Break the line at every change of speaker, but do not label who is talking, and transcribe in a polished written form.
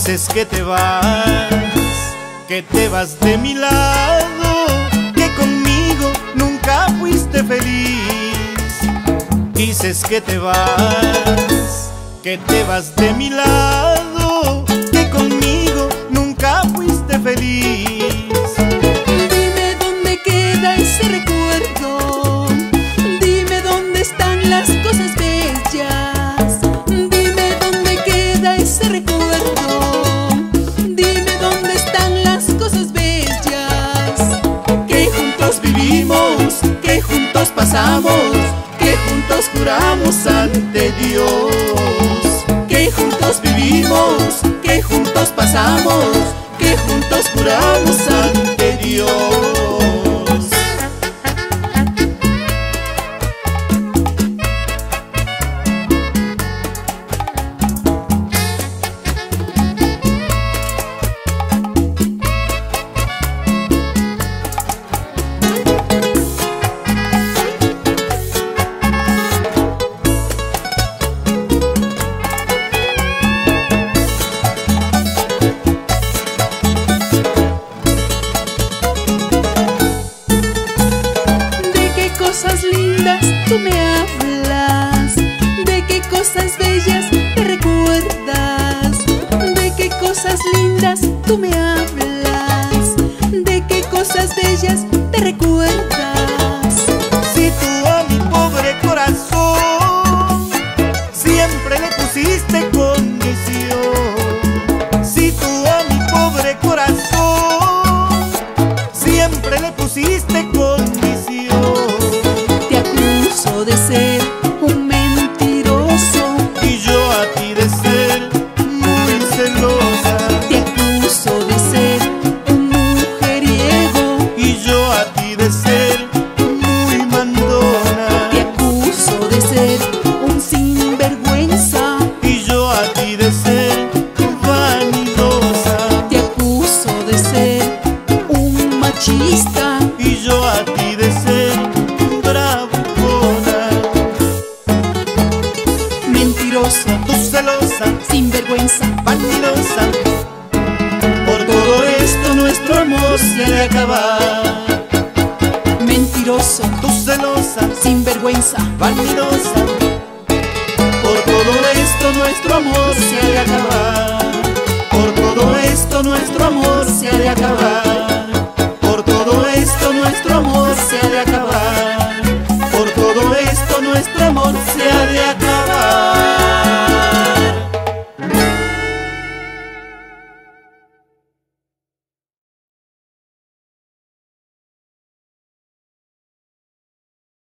Dices que te vas de mi lado, que conmigo nunca fuiste feliz. Dices que te vas de mi lado, que conmigo nunca fuiste feliz.
Dime dónde queda ese recuerdo, dime dónde están las cosas bellas. Dime dónde queda ese recuerdo, dime dónde están las cosas bellas.
Que juntos vivimos, que juntos pasamos, que juntos juramos ante Dios. Que juntos vivimos, que juntos pasamos, que juntos juramos ante Dios.
Cosas lindas tú me hablas, de qué cosas bellas te recuerdas. De qué cosas lindas tú me hablas, de qué cosas bellas te recuerdas.
Si tú a mi pobre corazón siempre le pusiste condición. Si tú a mi pobre corazón siempre le pusiste condición.
De ser un mentiroso
y yo a ti de ser muy celosa.
Te acuso de ser un mujeriego
y yo a ti de ser muy mandona.
Te acuso de ser un sinvergüenza
y yo a ti de ser vanidosa.
Te acuso de ser un machista
y yo a ti de ser tú celosa,
sinvergüenza,
vanidosa. Por todo esto nuestro amor se ha de acabar.
Mentiroso,
tú celosa,
sinvergüenza,
vanidosa. Por todo esto nuestro amor se ha de acabar. Por todo esto nuestro amor se ha de acabar.